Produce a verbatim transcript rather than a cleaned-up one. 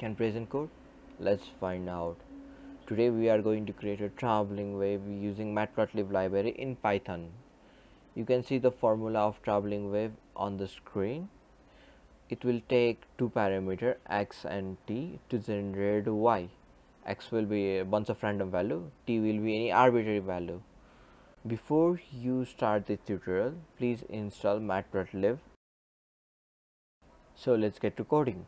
can present code? Let's find out. Today we are going to create a traveling wave using Matplotlib library in Python. You can see the formula of traveling wave on the screen. It will take two parameters x and t to generate y. X will be a bunch of random value, t will be any arbitrary value. Before you start this tutorial, please install Matplotlib. So let's get to coding.